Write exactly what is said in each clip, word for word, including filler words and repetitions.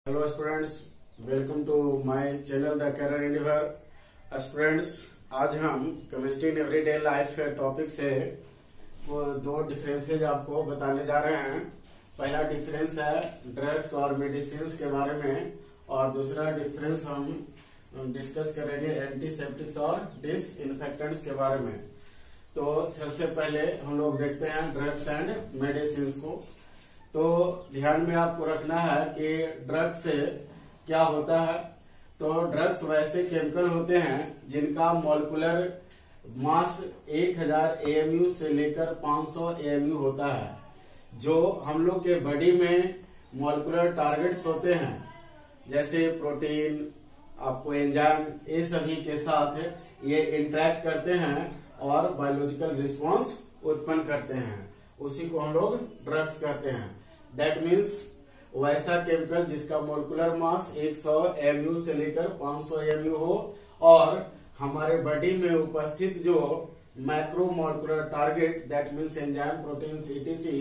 Hello students, welcome to my channel the career endeavour. Students, आज हम chemistry in everyday life topic से वो दो डिफरेंसेज आपको बताने जा रहे हैं। पहला डिफरेंस है ड्रग्स और मेडिसिन के बारे में, और दूसरा डिफरेंस हम डिस्कस करेंगे एंटीसेप्टिक्स और डिसइंफेक्टेंट्स के बारे में। तो सबसे पहले हम लोग देखते हैं ड्रग्स एंड मेडिसिन को। तो ध्यान में आपको रखना है कि ड्रग्स से क्या होता है। तो ड्रग्स वैसे केमिकल होते हैं जिनका मॉलिक्यूलर मास एक हज़ार ए एम यू से लेकर पाँच सौ ए एम यू होता है। जो हम लोग के बॉडी में मॉलिक्यूलर टारगेट्स होते हैं, जैसे प्रोटीन, आपको एंजाइम, ये सभी के साथ ये इंटरेक्ट करते हैं और बायोलॉजिकल रिस्पॉन्स उत्पन्न करते हैं, उसी को हम लोग ड्रग्स कहते हैं। दैट मीन्स वैसा केमिकल जिसका मोलिकुलर मास सौ एम यू से लेकर पाँच सौ एम यू हो और हमारे बॉडी में उपस्थित जो macromolecular target, that means enzyme, protein,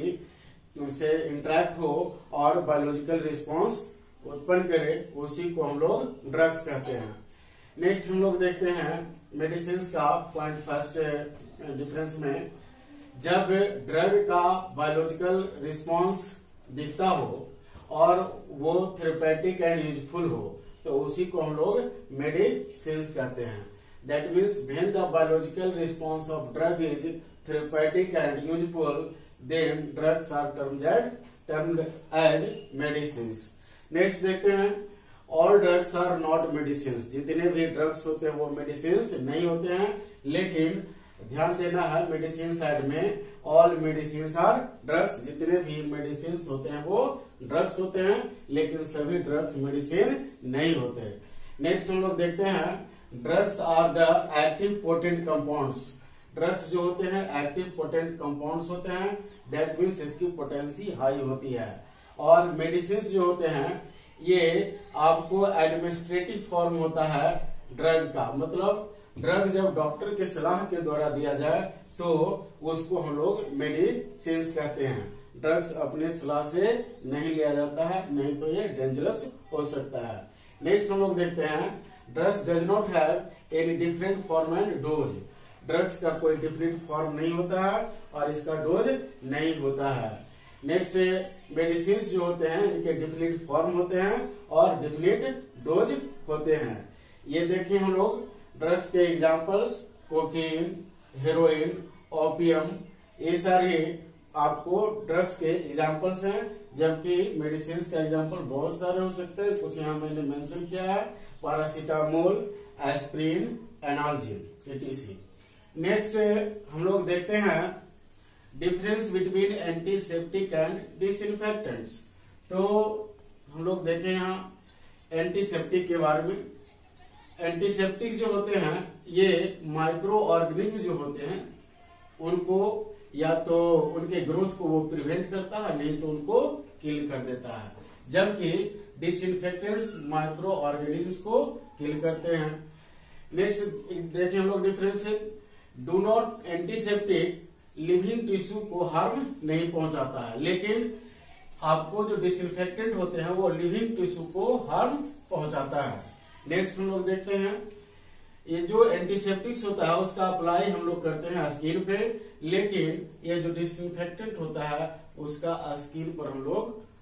ETC से इंटरेक्ट हो और बायोलॉजिकल रिस्पॉन्स उत्पन्न करे, उसी को हम लोग ड्रग्स कहते हैं। नेक्स्ट हम लोग देखते हैं मेडिसिन का पॉइंट फर्स्ट डिफरेंस में। जब ड्रग का बायोलॉजिकल रिस्पॉन्स दिखता हो और वो थेरेपेटिक एंड यूजफुल हो, तो उसी को हम लोग मेडिसिन कहते हैं। That means when the biological response of drug is therapeutic and useful, then drugs are termed termed as medicine. Next देखते हैं all drugs are not medicine. जितने भी ड्रग्स होते हैं वो मेडिसिन नहीं होते हैं, लेकिन ध्यान देना है मेडिसिन साइड में ऑल मेडिसिन आर ड्रग्स। जितने भी मेडिसिन होते हैं वो ड्रग्स होते हैं, लेकिन सभी ड्रग्स मेडिसिन नहीं होते। नेक्स्ट हम लोग देखते हैं drugs are the active potent compounds. Drugs जो होते हैं एक्टिव पोटेंट कंपाउंड्स होते हैं, दैट मीन्स इसकी पोटेंसी हाई होती है। और मेडिसिन जो होते हैं ये आपको एडमिनिस्ट्रेटिव फॉर्म होता है ड्रग का, मतलब ड्रग जब डॉक्टर के सलाह के द्वारा दिया जाए तो उसको हम लोग मेडिसिन कहते हैं। ड्रग्स अपने सलाह से नहीं लिया जाता है, नहीं तो ये डेंजरस हो सकता है। नेक्स्ट हम लोग देखते हैं drugs does not have any different form and dose. Drugs का कोई डिफरेंट फॉर्म नहीं होता है और इसका डोज नहीं होता है। नेक्स्ट मेडिसिन जो होते हैं इनके डिफरेंट फॉर्म होते हैं और डिफरेंट डोज होते हैं। ये देखिए हम लोग ड्रग्स के एग्जांपल्स कोकीन, हेरोइन, ओपियम, ये सारे आपको ड्रग्स के एग्जांपल्स हैं, जबकि मेडिसिन का एग्जांपल बहुत सारे हो सकते हैं। कुछ यहाँ मैंने मेंशन किया है, paracetamol, aspirin, analgin, ETC. Next हम लोग देखते हैं difference between antiseptic and disinfectants. तो हम लोग देखें यहाँ एंटीसेप्टिक के बारे में। एंटीसेप्टिक जो होते हैं ये माइक्रो ऑर्गेनिज्म जो होते हैं उनको या तो उनके ग्रोथ को वो प्रिवेंट करता है, नहीं तो उनको किल कर देता है, जबकि डिसइंफेक्टेंट्स माइक्रो ऑर्गेनिज्म को किल करते हैं। नेक्स्ट देखिए हम लोग डिफरेंस है, do not antiseptic living tissue को हार्म नहीं पहुंचाता है, लेकिन आपको जो डिसइंफेक्टेंट होते हैं वो लिविंग टिश्यू को हार्म पहुंचाता है। नेक्स्ट हम लोग देखते हैं ये जो एंटीसेप्टिक्स होता है उसका अप्लाई हम लोग करते हैं स्किन पे, लेकिन ये जो डिसइंफेक्टेंट होता है उसका स्किन पर हम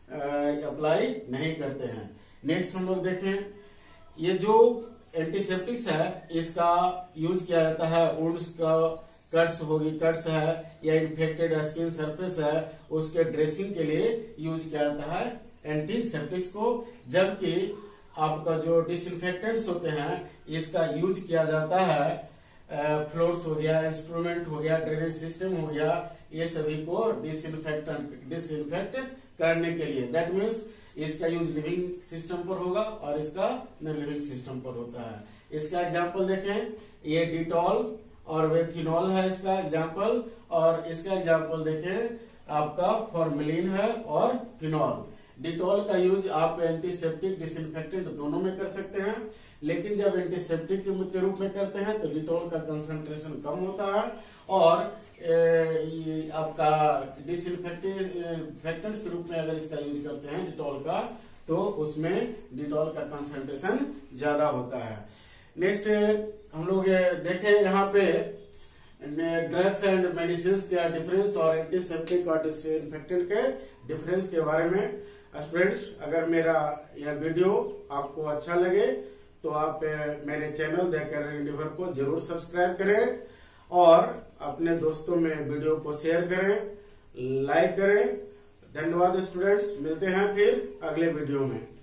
लोग अप्लाई नहीं करते हैं। नेक्स्ट हम लोग देखें ये जो एंटीसेप्टिक्स है इसका यूज किया जाता है वुंड्स का, कट्स होगी कट्स है या इन्फेक्टेड स्किन सरफेस है उसके ड्रेसिंग के लिए यूज किया जाता है एंटीसेप्टिक्स को, जबकि आपका जो डिसइंफेक्टेंट्स होते हैं इसका यूज किया जाता है फ्लोर्स हो गया, इंस्ट्रूमेंट हो गया, ड्रेनेज सिस्टम हो गया, ये सभी को डिसइंफेक्टेंट डिसइंफेक्ट करने के लिए। दैट मीन्स इसका यूज लिविंग सिस्टम पर होगा और इसका नॉन लिविंग सिस्टम पर होता है। इसका एग्जांपल देखें, ये डिटॉल और वेथिनॉल है इसका एग्जांपल, और इसका एग्जांपल देखें आपका फॉर्मेलिन है और फिनॉल। डिटॉल का यूज आप एंटीसेप्टिक डिसइंफेक्टेंट दोनों में कर सकते हैं, लेकिन जब एंटीसेप्टिक के रूप में करते हैं तो डिटॉल का कंसंट्रेशन कम होता है और आपका डिसइंफेक्टेंट्स के रूप में अगर इसका यूज करते हैं डिटॉल का तो उसमें डिटॉल का कंसंट्रेशन ज्यादा होता है। नेक्स्ट हम लोग देखें यहाँ पे ड्रग्स एंड मेडिसिन का डिफरेंस और एंटीसेप्टिक और डिसइंफेक्टेंट के डिफरेंस के बारे में। स्टूडेंट्स, अगर मेरा यह वीडियो आपको अच्छा लगे तो आप मेरे चैनल द कैरियर एंडीवर को जरूर सब्सक्राइब करें और अपने दोस्तों में वीडियो को शेयर करें, लाइक करें। धन्यवाद स्टूडेंट्स, मिलते हैं फिर अगले वीडियो में।